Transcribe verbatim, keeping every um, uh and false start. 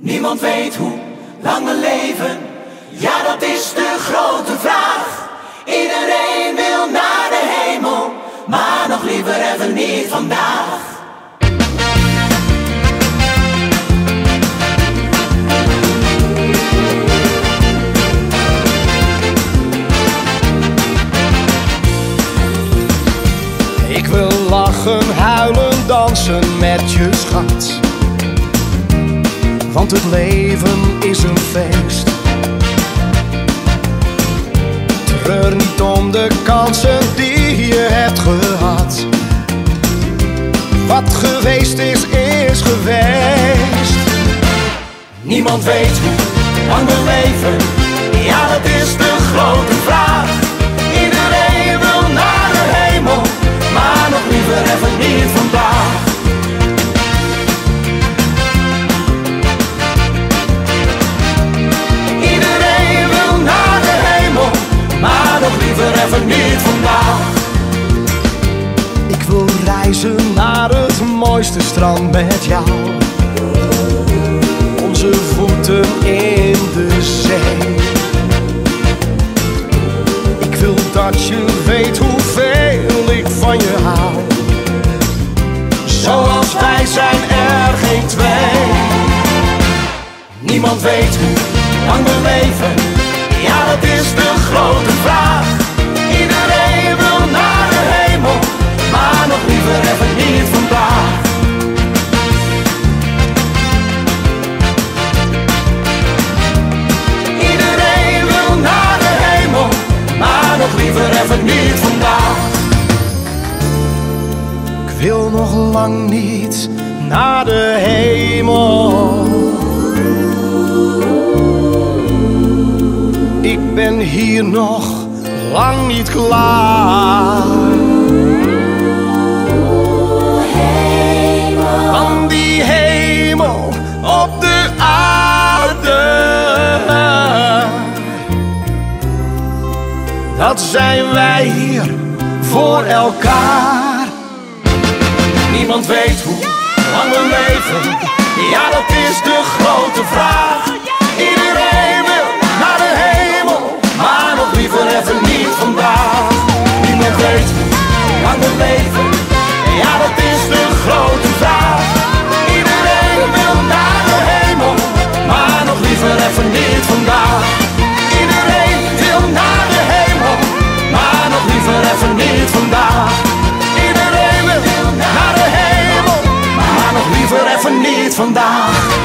Niemand weet hoe lang we leven, ja dat is de grote vraag. Iedereen wil naar de hemel, maar nog liever even niet vandaag. Ik wil lachen, huilen, dansen met je schat. Want het leven is een feest. Treur niet om de kansen die je hebt gehad. Wat geweest is, is geweest. Niemand weet hoe lang we leven, ja dat is de grote vraag. Iedereen wil naar de hemel, maar nog liever even niet vandaag. Iedereen wil naar de hemel, maar nog liever even niet vandaag. Ik wil reizen naar het mooiste strand met jou. Onze voeten in de zee. Ik wil dat je weet hoeveel ik van je hou. Zoals wij zijn er geen twee. Niemand weet hoe lang we leven, ja dat is de grote vraag. Iedereen wil naar de hemel, maar nog liever even niet vandaag. Iedereen wil naar de hemel, maar nog liever even niet vandaag. Ik wil nog lang niet naar de hemel. Ik ben hier nog lang niet klaar. Van die hemel op de aarde, dat zijn wij hier voor elkaar. Niemand weet hoe lang we leven, ja dat is de grote vraag. Iedereen wil naar de hemel, maar nog liever even niet vandaag. Niemand weet hoe lang we leven, ja dat is de grote vraag. Iedereen wil naar de hemel, maar nog liever even niet vandaag. Iedereen wil naar de hemel, maar nog liever even niet vandaag. Iedereen wil naar de hemel, maar nog liever even niet vandaag.